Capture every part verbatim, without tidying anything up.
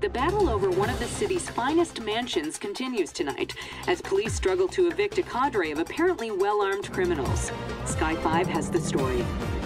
The battle over one of the city's finest mansions continues tonight as police struggle to evict a cadre of apparently well-armed criminals. Sky five has the story.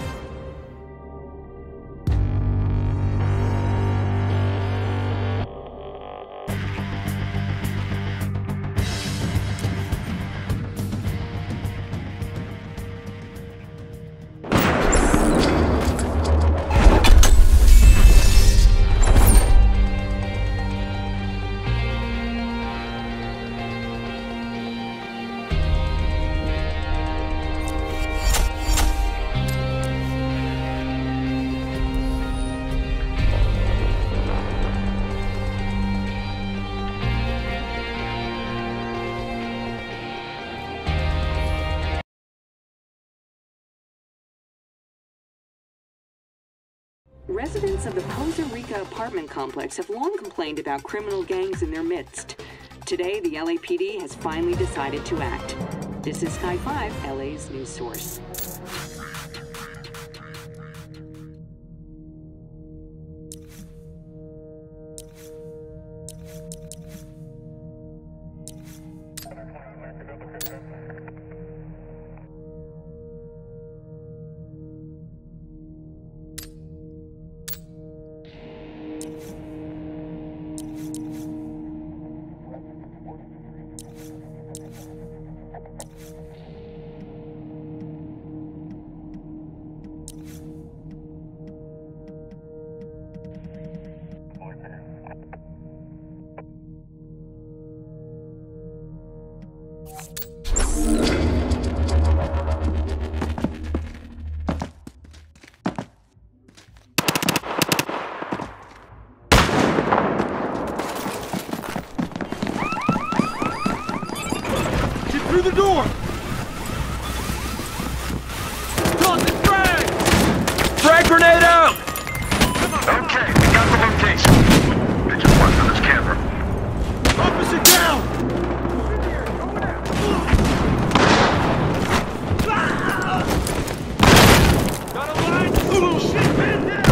Residents of the Poza Rica apartment complex have long complained about criminal gangs in their midst. Today, the L A P D has finally decided to act. This is Sky five, L A's news source. Through the door! Toss it, frag! Frag grenade out! Okay, we got the location. They just watched on this camera. Opposite down! Got a line! Oh, shit, man down!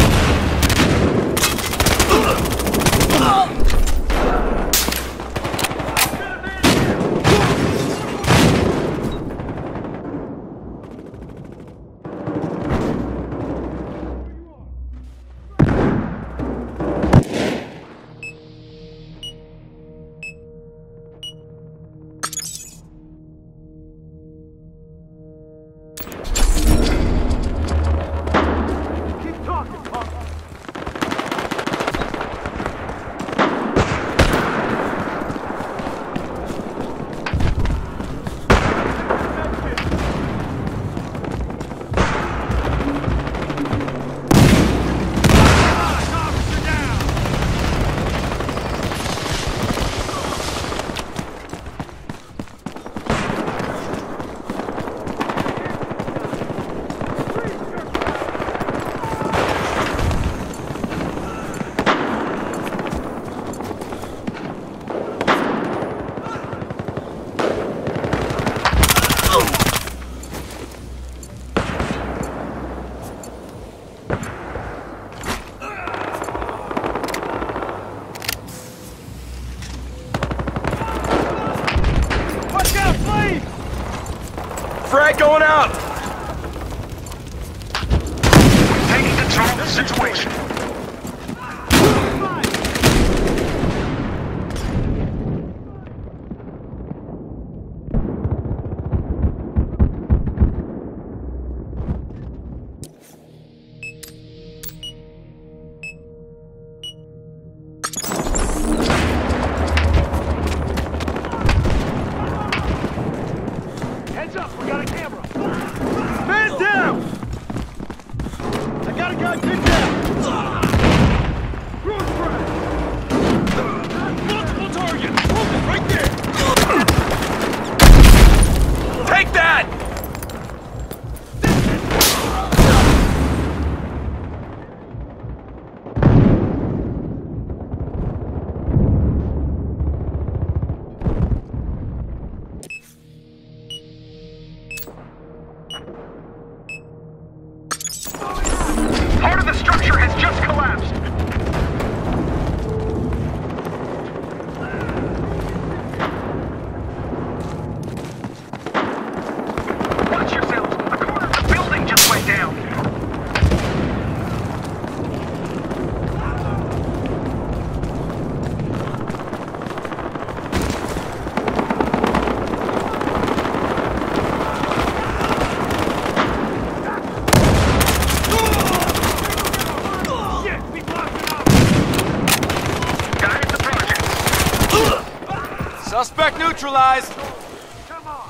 Suspect neutralized. Come on.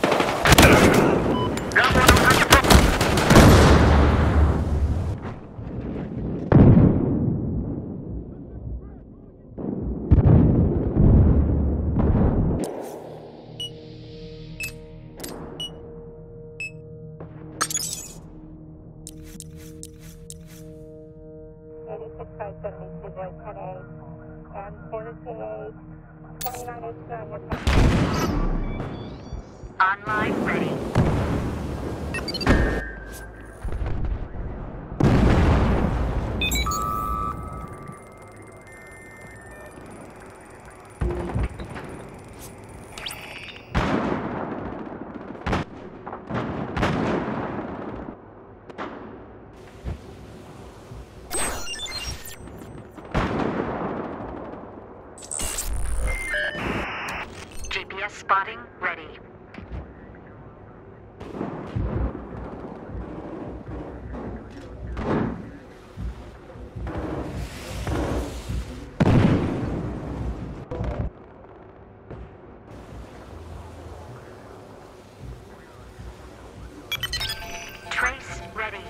Got one over your book. eighty-six five seventy-two, boy, ten eight, and forty-eight, twenty-nine eighty-two on your Online ready. G P S spotting ready. Trace ready.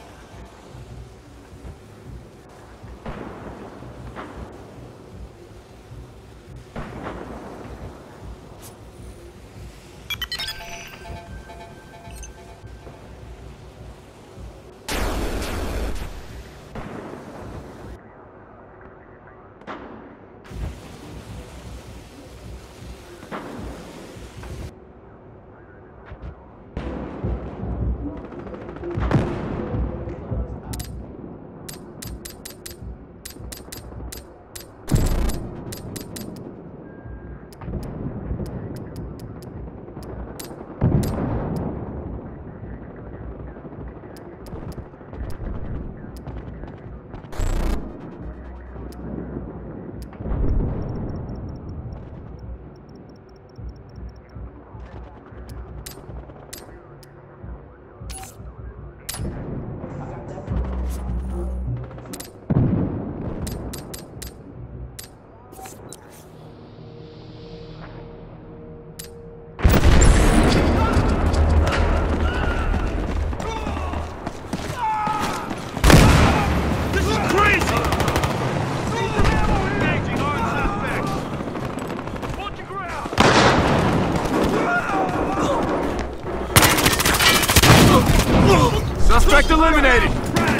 Suspect eliminated!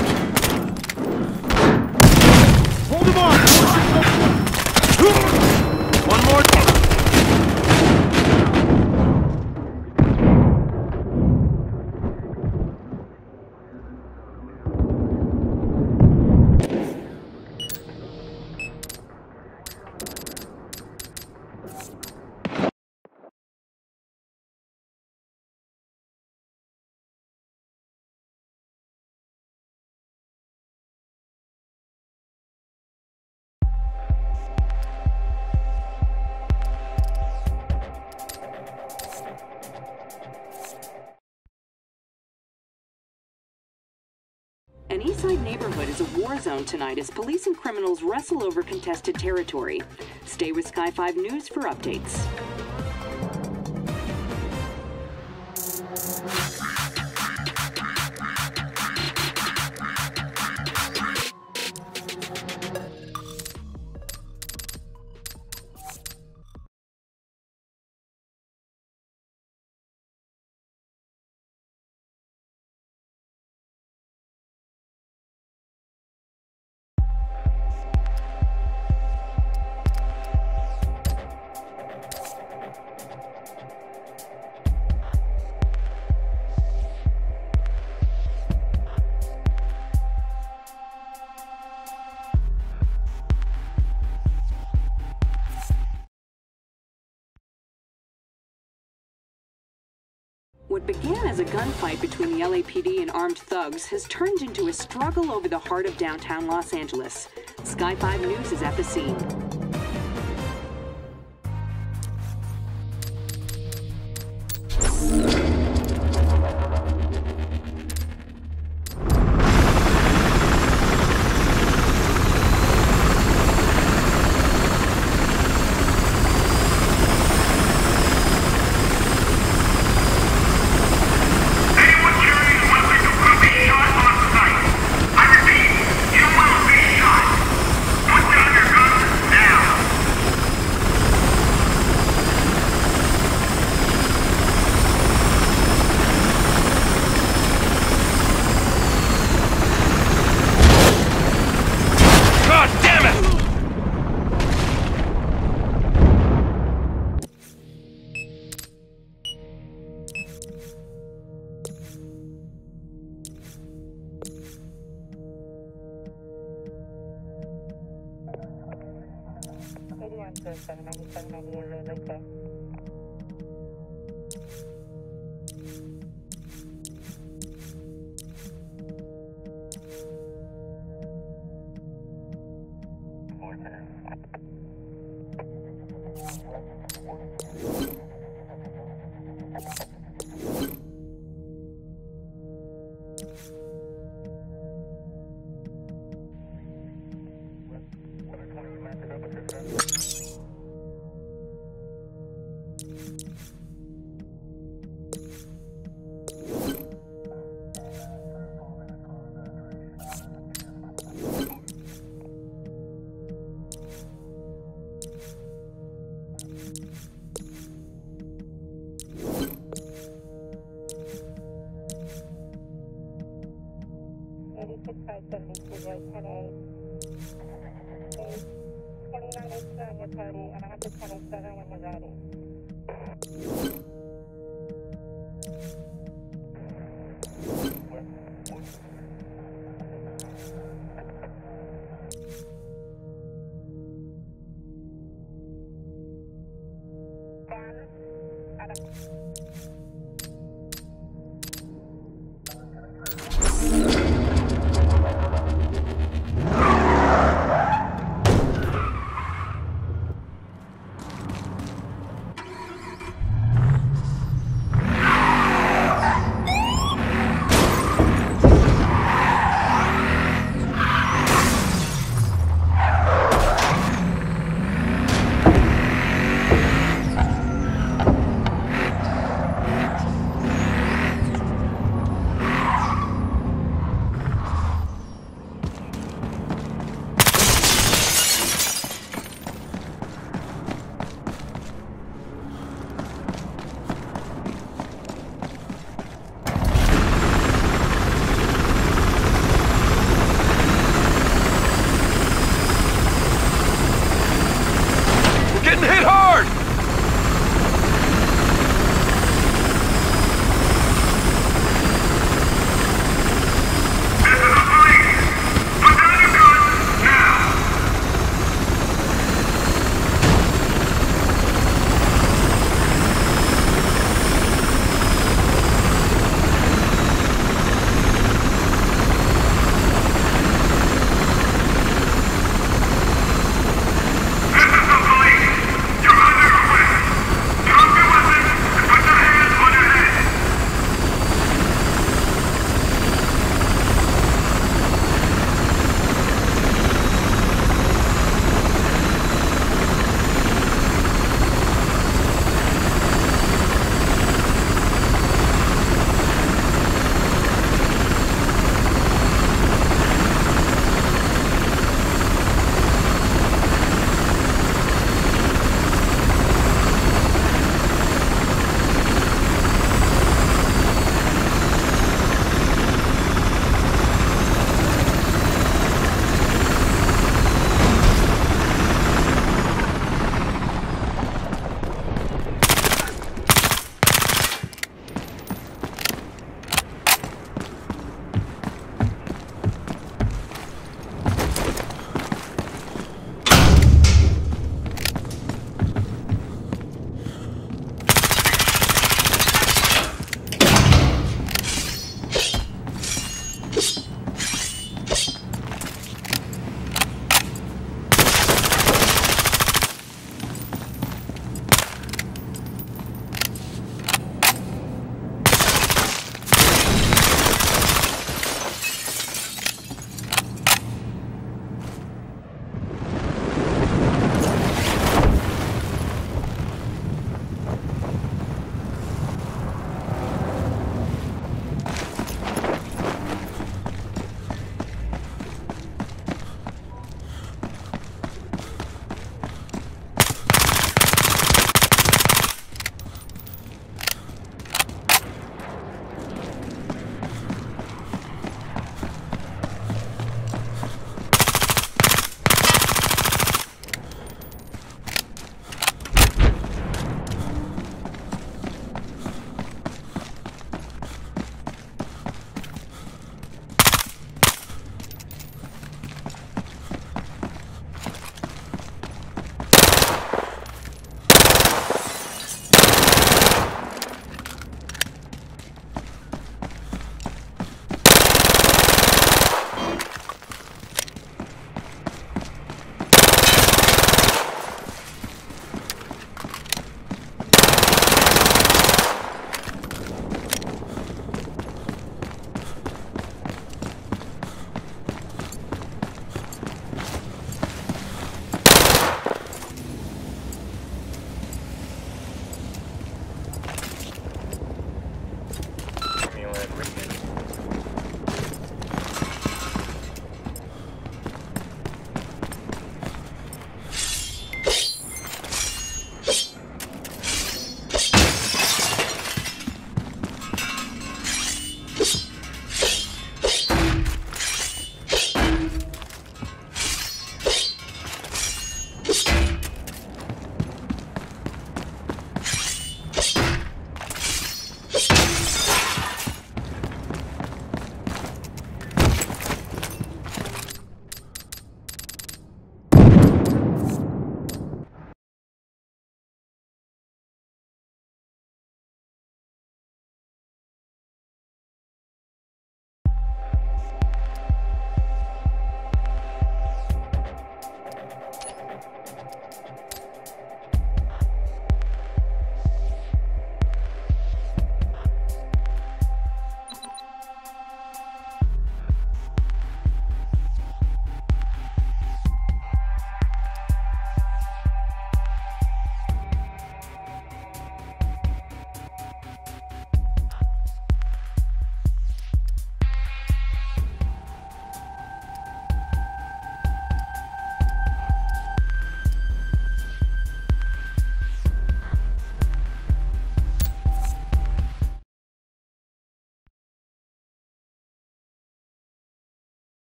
Hold him on! One more time! An Eastside neighborhood is a war zone tonight as police and criminals wrestle over contested territory. Stay with Sky five News for updates. What began as a gunfight between the L A P D and armed thugs has turned into a struggle over the heart of downtown Los Angeles. Sky five News is at the scene. one zero seven, ninety-seven ninety-eight, railway check. eighty-six five seventy-two, right, ten eight. twenty-nine H two on your party, and I have the twenty-seven when you're ready.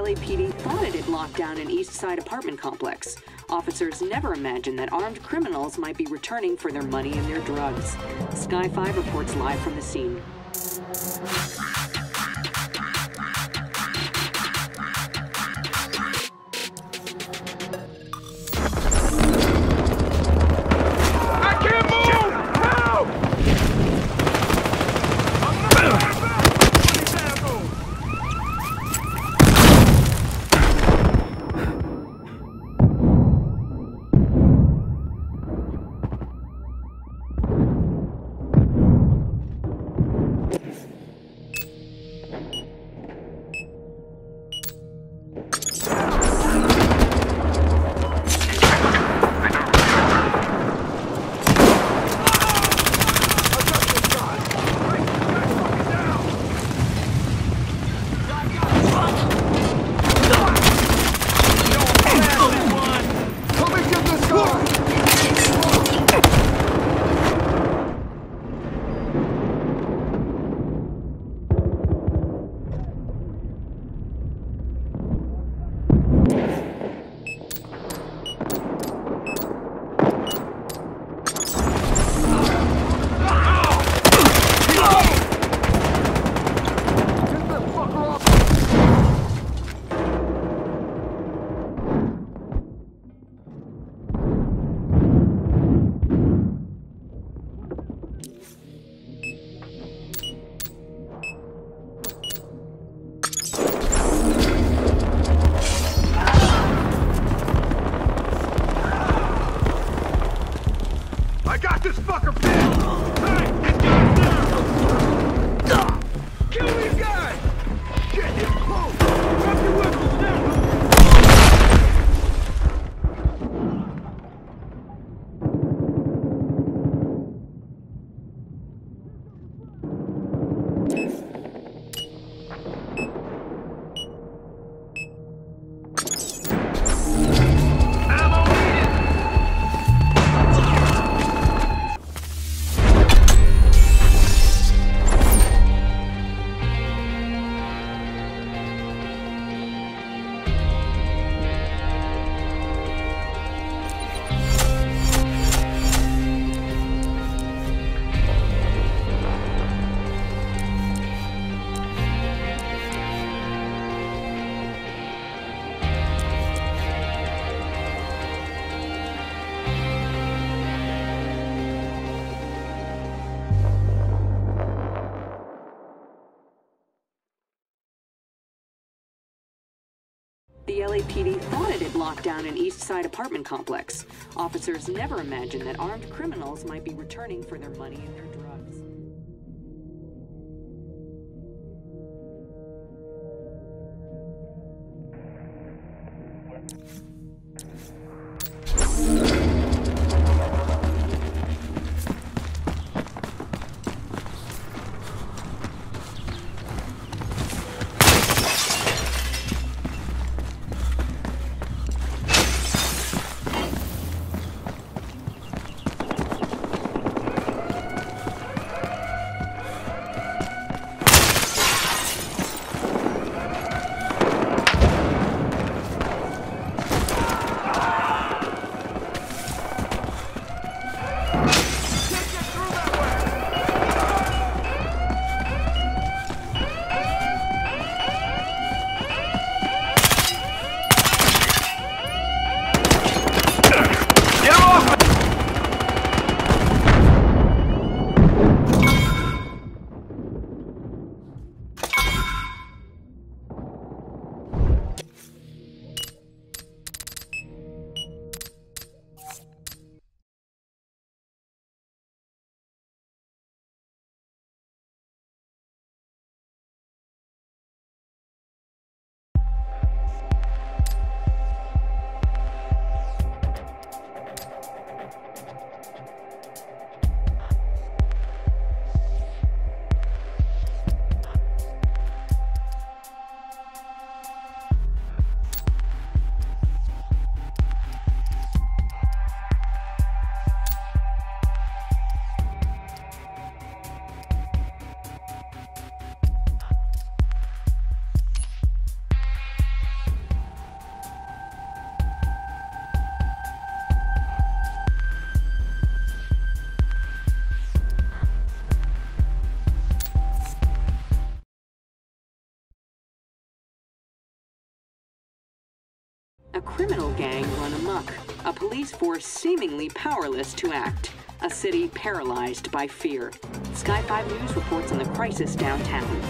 L A P D thought it had locked down an East Side apartment complex. Officers never imagined that armed criminals might be returning for their money and their drugs. Sky five reports live from the scene. The L A P D thought it had locked down an East Side apartment complex. Officers never imagined that armed criminals might be returning for their money and their drugs. A criminal gang run amok. A police force seemingly powerless to act. A city paralyzed by fear. Sky five News reports on the crisis downtown.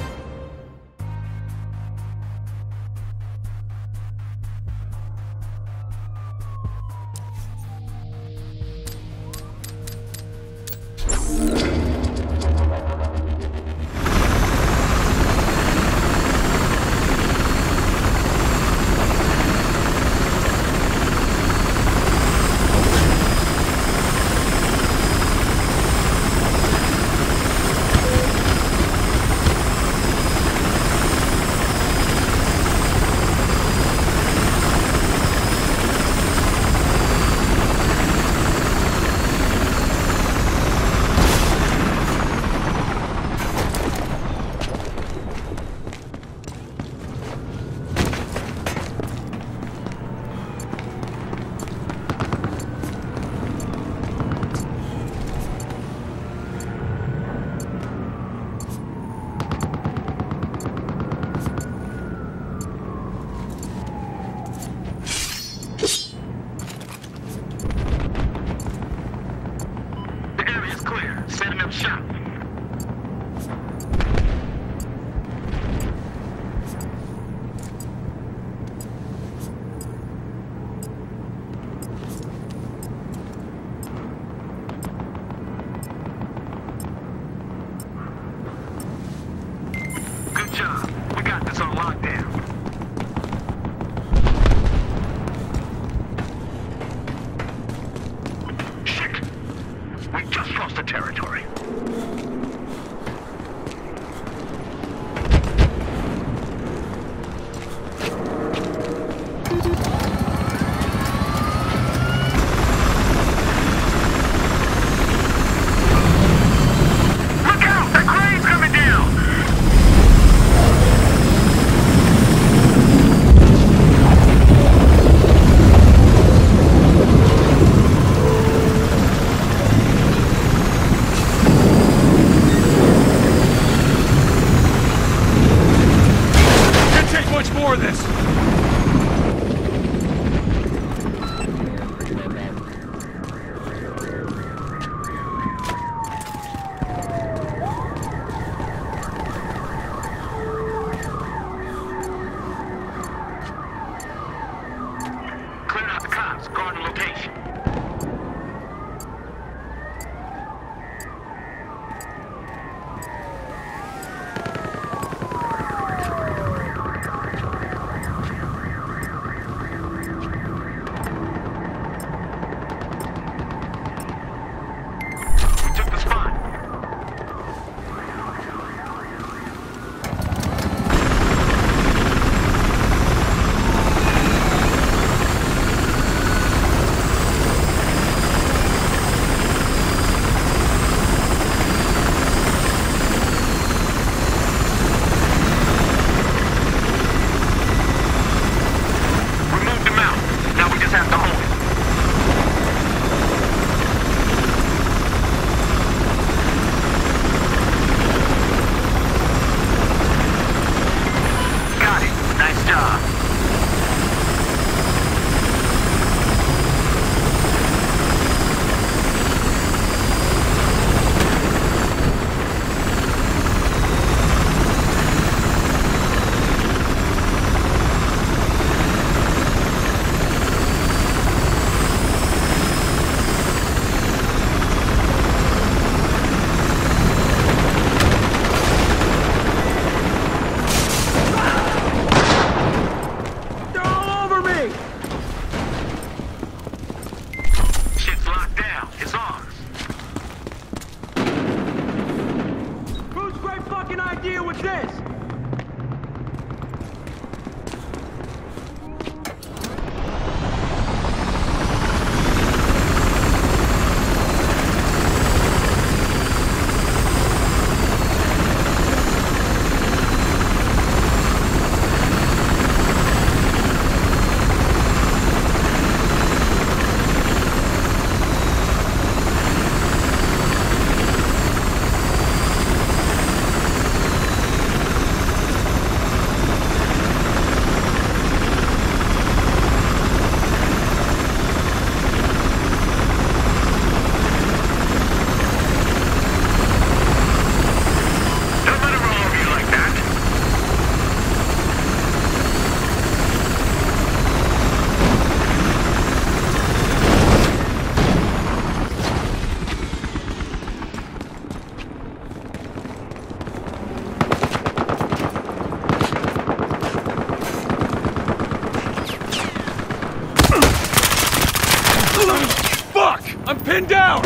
I'm pinned down!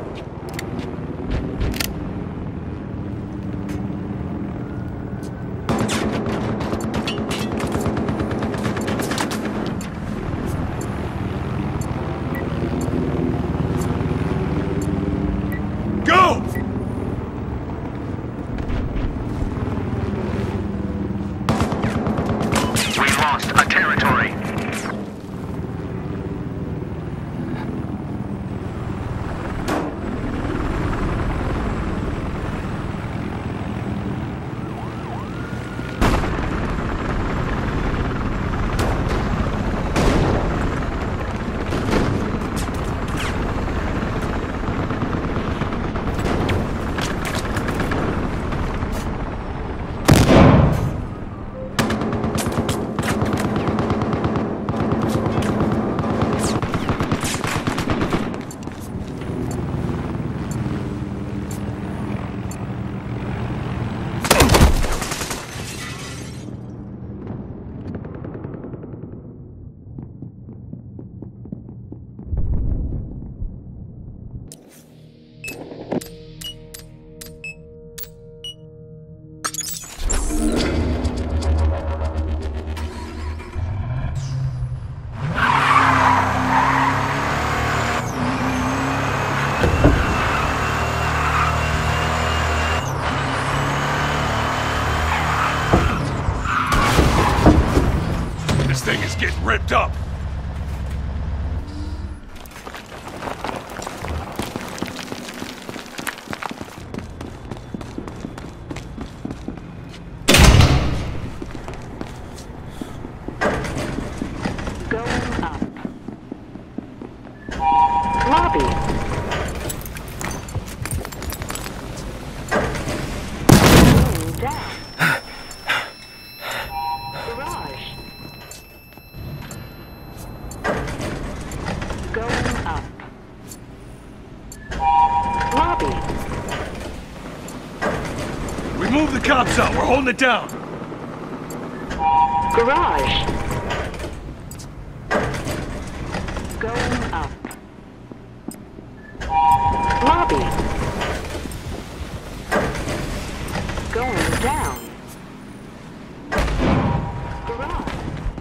Go! We lost a territory. This thing is getting ripped up! Going up. Lobby. Going down. Garage. Going up. Lobby. We moved the cops out. We're holding it down. Garage. Going up. Lobby. Going down. Garage.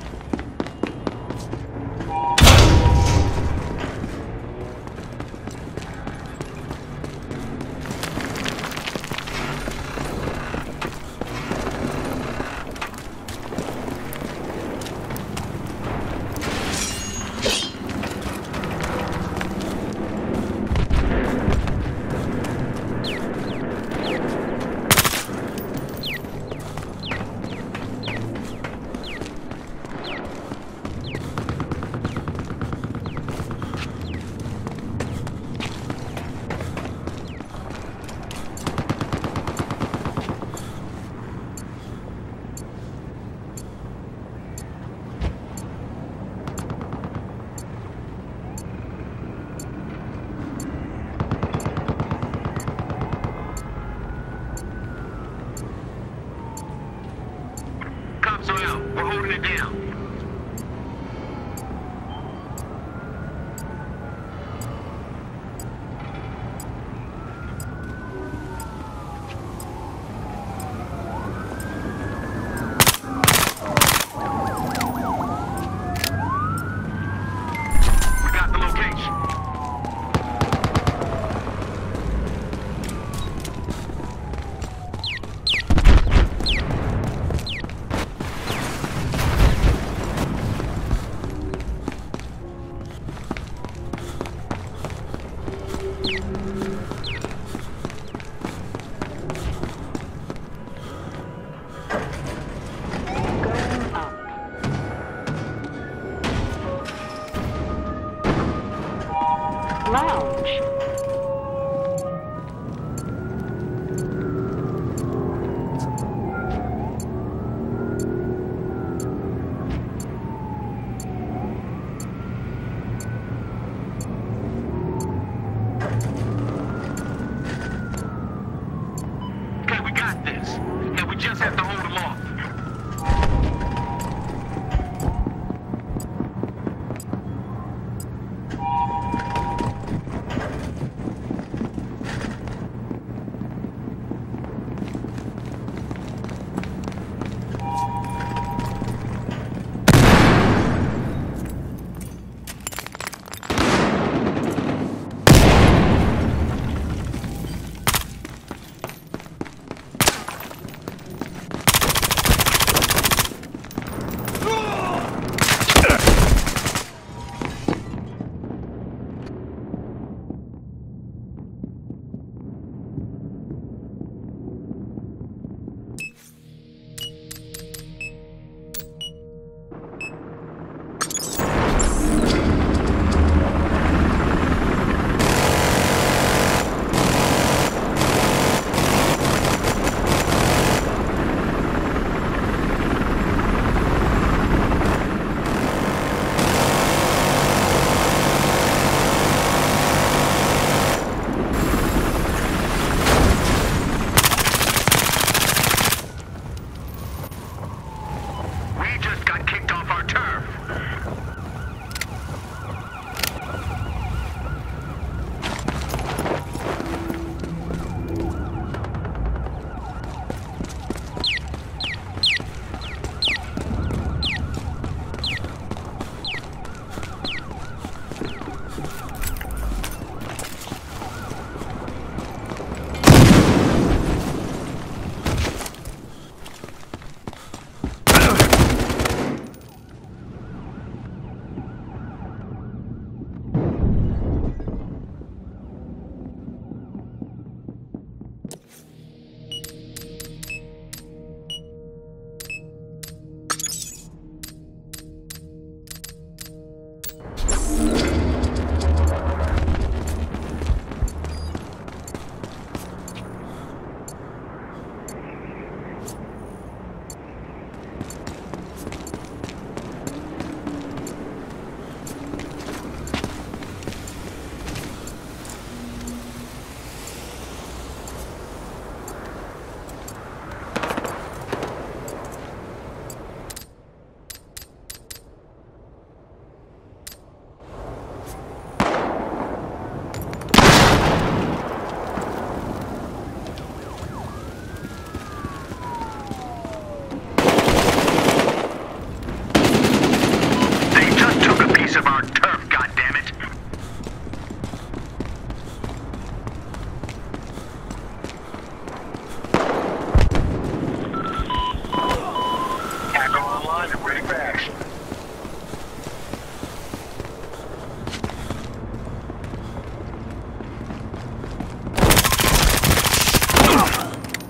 Cops are out. We're holding it down. We got the location. Going up. Lounge. Okay, we got this. Now we just have to hold them off.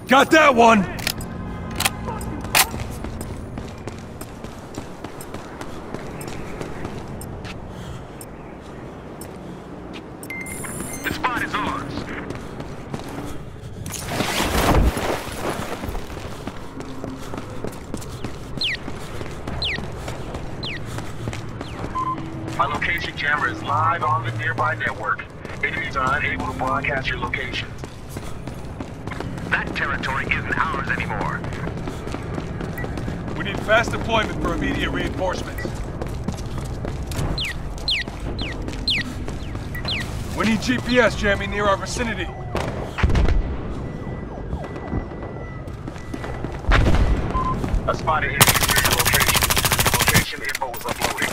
Got that one! The spot is ours. Our location camera is live on the nearby network. Enemies are unable to broadcast your location. That territory isn't ours anymore. We need fast deployment for immediate reinforcements. We need G P S jamming near our vicinity. A spotted enemy near your location. Location info is uploading.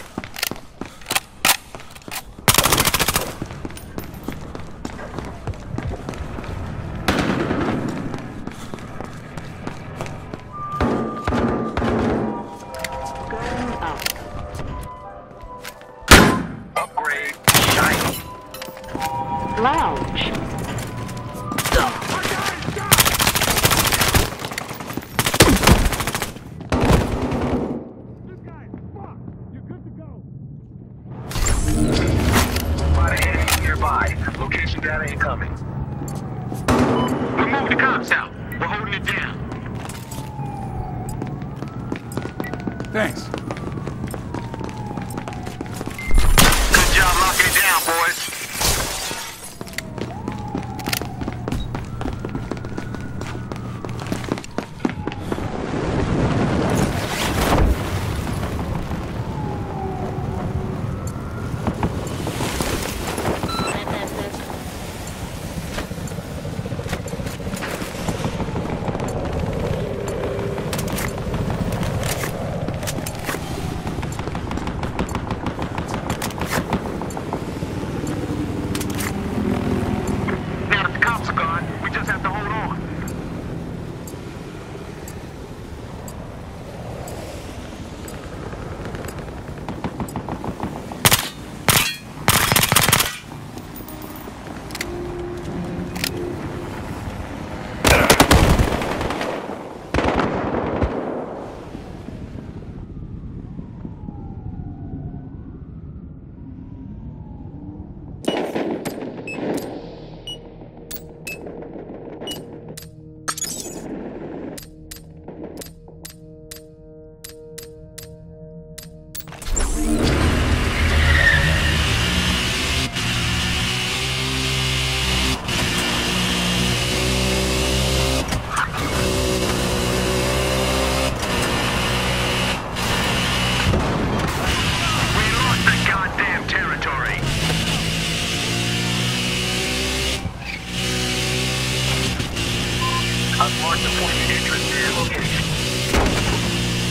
Upgrade. Shiny. Lounge. Spotted enemy nearby. Location data incoming. We moved the cops out. We're holding it down. Thanks. Good job locking it down, boys. Now that the cops are gone, we just have to hold on. We lost the goddamn territory. I've marked the point of interest near your location.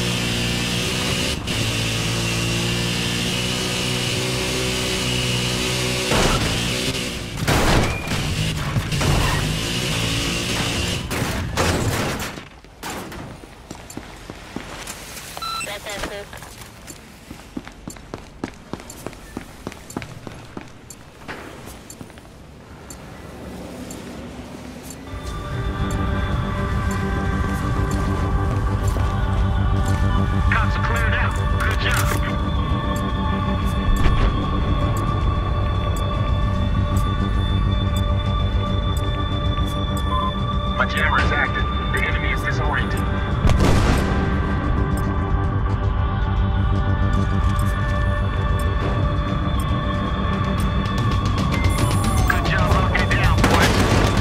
Cops are cleared out. Good job. My jammer is active. The enemy is disoriented. Good job locking it down, boys.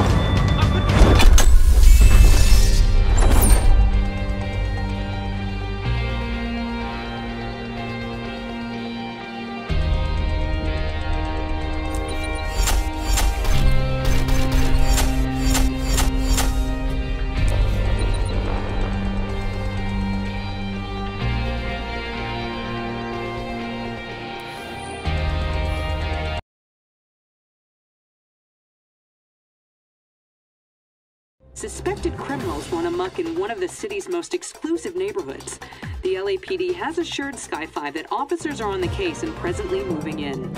Suspected criminals run amok in one of the city's most exclusive neighborhoods. The L A P D has assured Sky five that officers are on the case and presently moving in.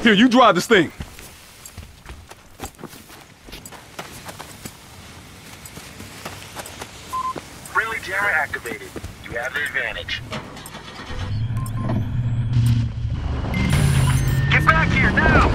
Here, you drive this thing. Friendly jammer activated. You have the advantage. Get back here now!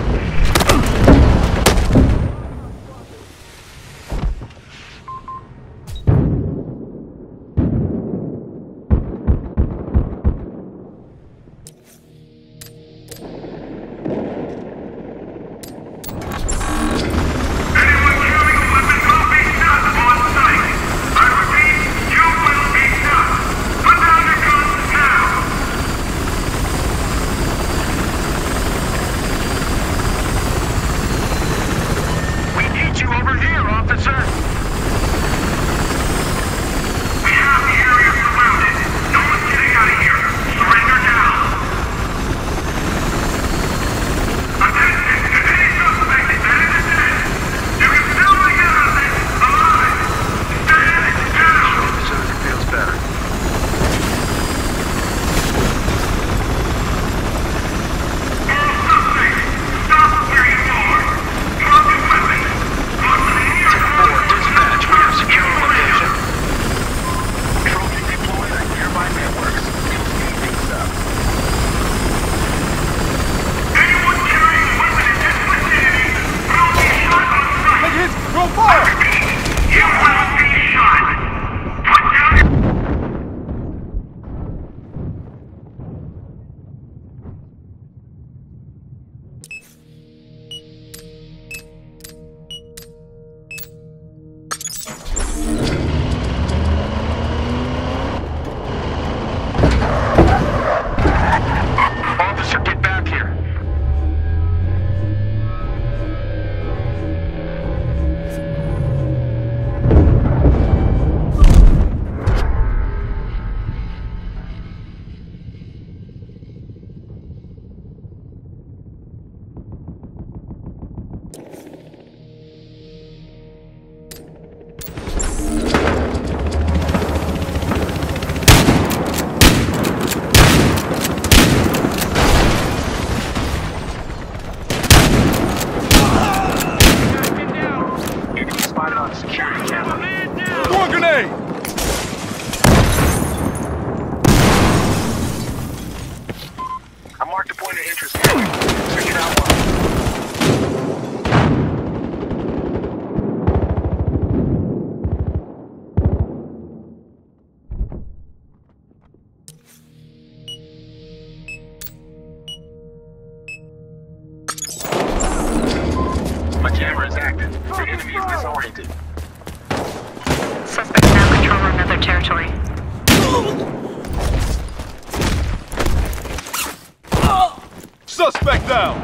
Suspect down!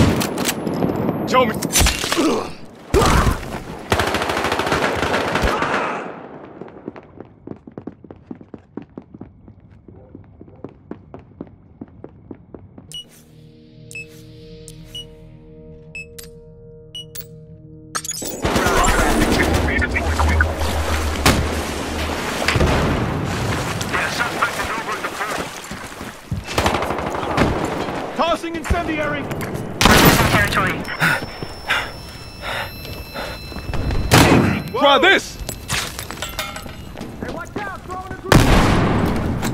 Tell me... Tossing incendiary! Territory. Try this! Hey, watch out! Throwing a grenade!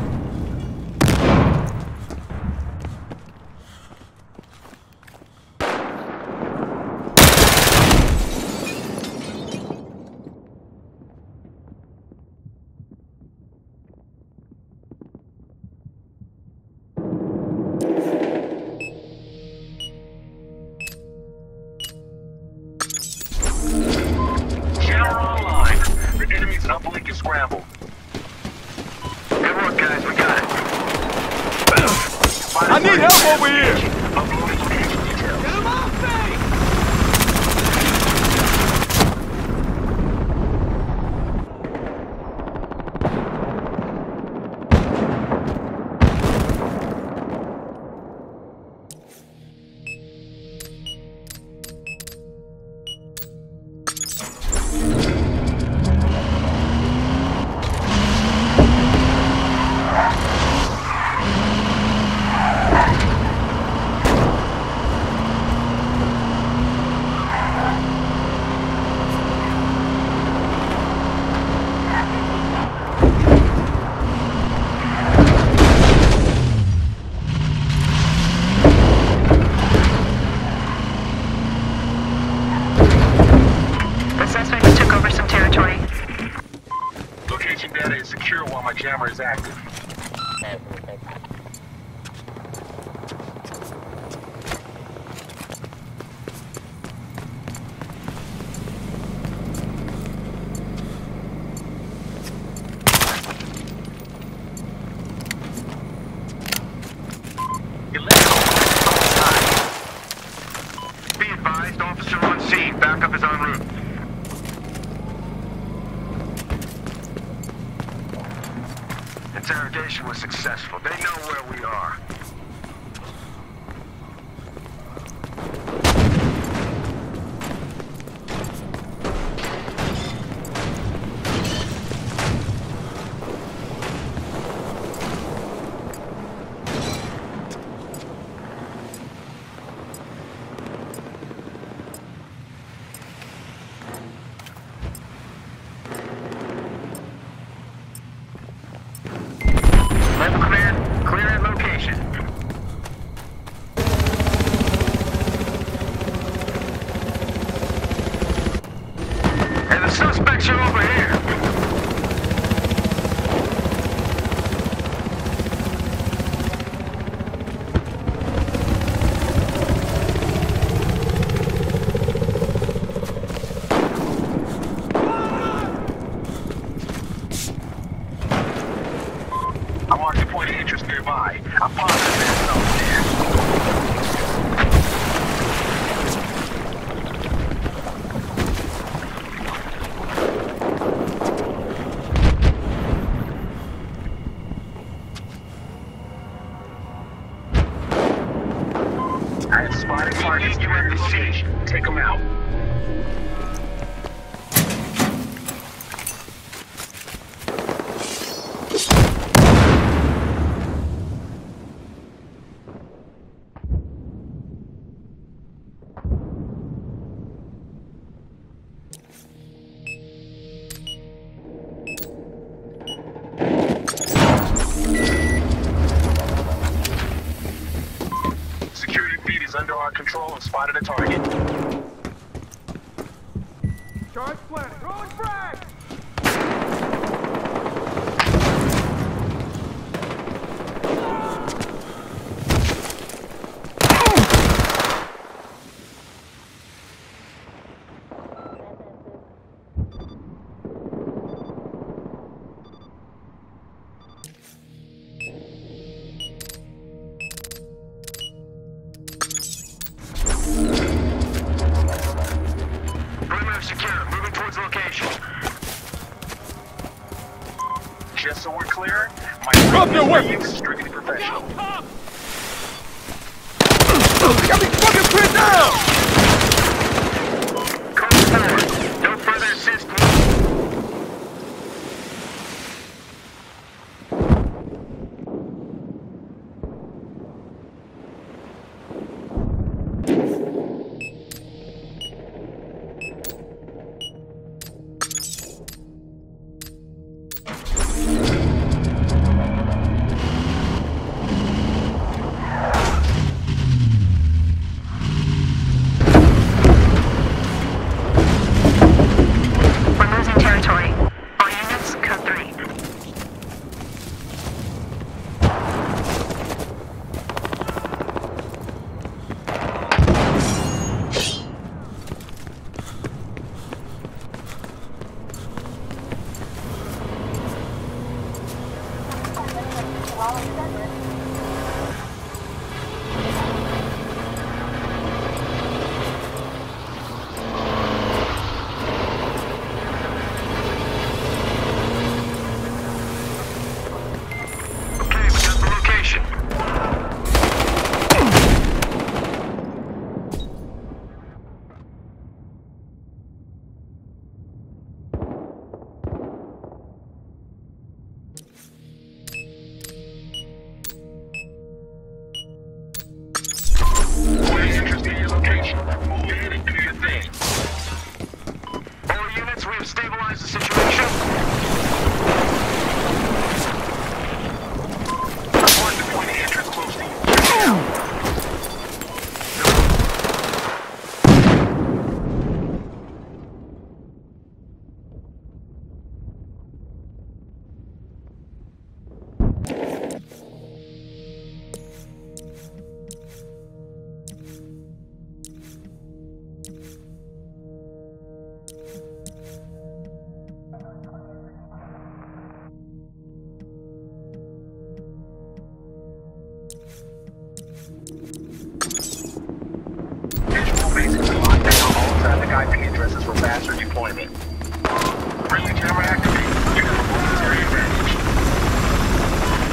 Uplink and scramble. Good work, guys. We got it. I need help over here! Uploading location details. Get him off me! interrogation was successful. They know where we are. Suspects are over here. I marked a point of interest nearby. I'm positive there's something there. Spotted targets you at the location. Take them out. Under our control and spotted a target. Charge planted. Throwing frag! Secure. Moving towards location. Just so we're clear, my drop your weapons. Is strictly professional. Got me fucking pinned down! Code forward. No further assistance. I P addresses for faster deployment. Friendly camera activated. You have a momentary advantage.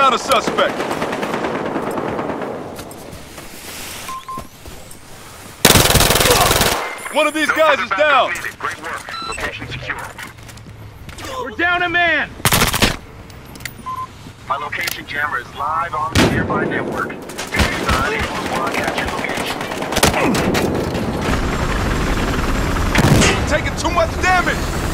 down a suspect. One of these guys is down. Great work. Location secure. We're down a man! My location jammer is live on the nearby network. It is unable to broadcast your location. Taking too much damage.